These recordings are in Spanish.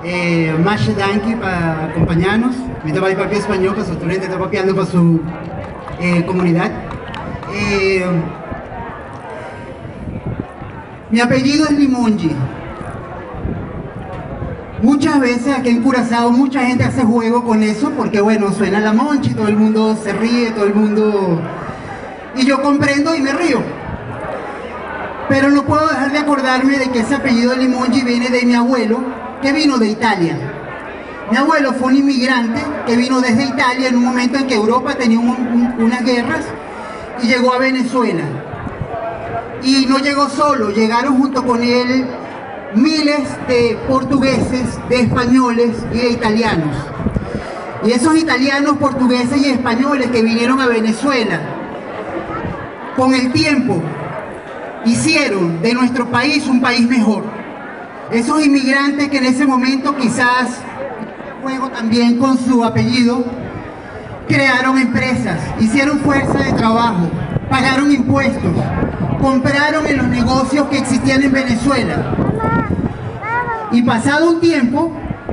Masha Danki para acompañarnos. Mi trabajo papi español, para su estudiante está papiando para su comunidad. Mi apellido es Limongi. Muchas veces aquí en Curazao mucha gente hace juego con eso porque bueno, suena la Monchi, todo el mundo se ríe, todo el mundo... Y yo comprendo y me río. Pero no puedo dejar de acordarme de que ese apellido de Limongi viene de mi abuelo, que vino de Italia. Mi abuelo fue un inmigrante que vino desde Italia en un momento en que Europa tenía unas guerras y llegó a Venezuela. Y no llegó solo, llegaron junto con él miles de portugueses, de españoles y de italianos. Y esos italianos, portugueses y españoles que vinieron a Venezuela, con el tiempo, hicieron de nuestro país un país mejor. Esos inmigrantes que en ese momento quizás, juego también con su apellido, crearon empresas, hicieron fuerza de trabajo, pagaron impuestos, compraron en los negocios que existían en Venezuela. Y pasado un tiempo,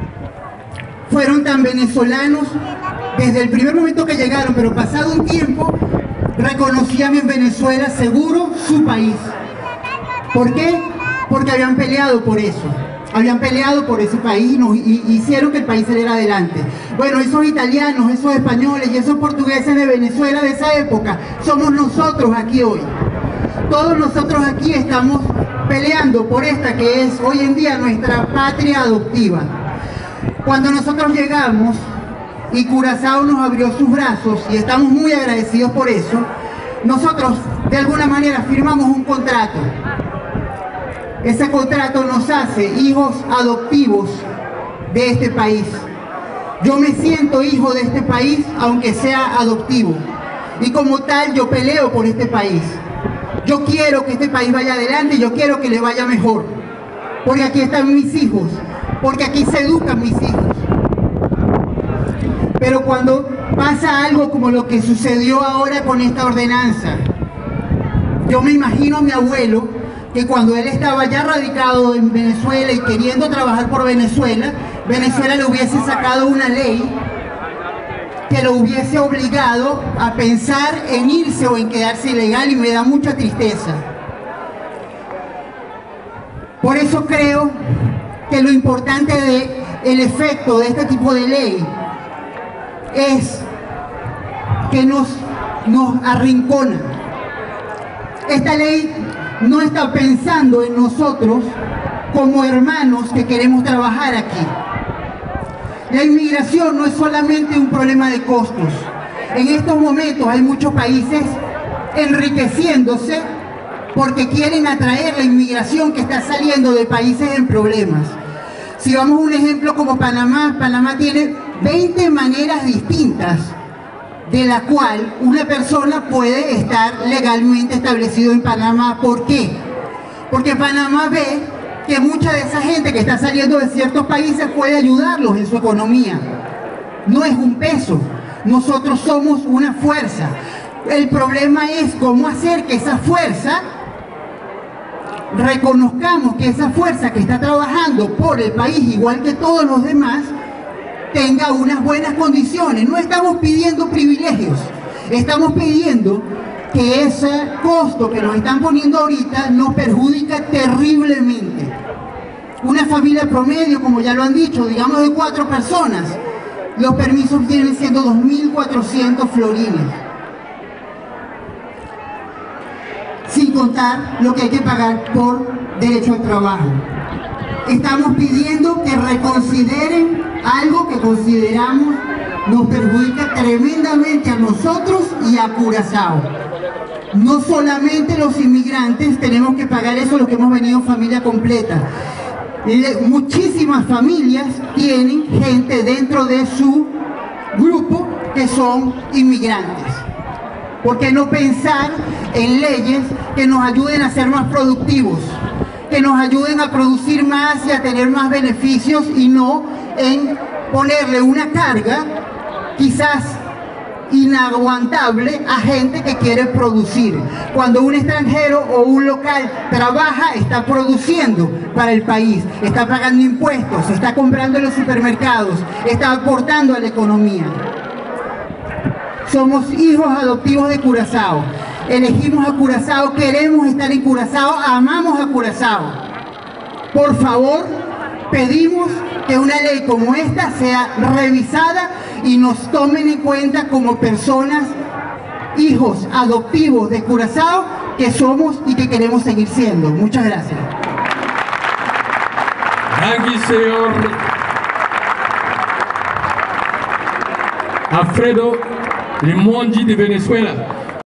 fueron tan venezolanos desde el primer momento que llegaron, pero pasado un tiempo, reconocían en Venezuela seguro su país. ¿Por qué? Porque habían peleado por eso. Habían peleado por ese país y hicieron que el país saliera adelante. Bueno, esos italianos, esos españoles y esos portugueses de Venezuela de esa época, somos nosotros aquí hoy. Todos nosotros aquí estamos peleando por esta que es hoy en día nuestra patria adoptiva. Cuando nosotros llegamos y Curazao nos abrió sus brazos y estamos muy agradecidos por eso, nosotros de alguna manera firmamos un contrato. Ese contrato nos hace hijos adoptivos de este país. Yo me siento hijo de este país aunque sea adoptivo y como tal yo peleo por este país. Yo quiero que este país vaya adelante y yo quiero que le vaya mejor, porque aquí están mis hijos, porque aquí se educan mis hijos. Pero cuando pasa algo como lo que sucedió ahora con esta ordenanza, yo me imagino a mi abuelo que cuando él estaba ya radicado en Venezuela y queriendo trabajar por Venezuela, Venezuela le hubiese sacado una ley que lo hubiese obligado a pensar en irse o en quedarse ilegal, y me da mucha tristeza. Por eso creo que lo importante del efecto de este tipo de ley es que nos arrincona. Esta ley no está pensando en nosotros como hermanos que queremos trabajar aquí. La inmigración no es solamente un problema de costos. En estos momentos hay muchos países enriqueciéndose porque quieren atraer la inmigración que está saliendo de países en problemas. Si vamos a un ejemplo como Panamá, Panamá tiene 20 maneras distintas de la cual una persona puede estar legalmente establecido en Panamá. ¿Por qué? Porque Panamá ve que mucha de esa gente que está saliendo de ciertos países puede ayudarlos en su economía. No es un peso, nosotros somos una fuerza. El problema es cómo hacer que esa fuerza, reconozcamos que esa fuerza que está trabajando por el país, igual que todos los demás, tenga unas buenas condiciones. No estamos pidiendo privilegios, estamos pidiendo que ese costo que nos están poniendo ahorita nos perjudica terriblemente. Una familia promedio, como ya lo han dicho, digamos de 4 personas, los permisos vienen siendo 2.400 florines. Sin contar lo que hay que pagar por derecho al trabajo. Estamos pidiendo que reconsideren algo que consideramos nos perjudica tremendamente a nosotros y a Curazao. No solamente los inmigrantes tenemos que pagar eso, los que hemos venido en familia completa. Muchísimas familias tienen gente dentro de su grupo que son inmigrantes. ¿Por qué no pensar en leyes que nos ayuden a ser más productivos, que nos ayuden a producir más y a tener más beneficios, y no en ponerle una carga quizás inaguantable a gente que quiere producir. Cuando un extranjero o un local trabaja, está produciendo para el país, está pagando impuestos, está comprando en los supermercados, está aportando a la economía. Somos hijos adoptivos de Curazao. Elegimos a Curazao, queremos estar en Curazao, amamos a Curazao. Por favor, pedimos que una ley como esta sea revisada y nos tomen en cuenta como personas, hijos adoptivos de Curazao, que somos y que queremos seguir siendo. Muchas gracias. Gracias, señor Alfredo Limondi de Venezuela.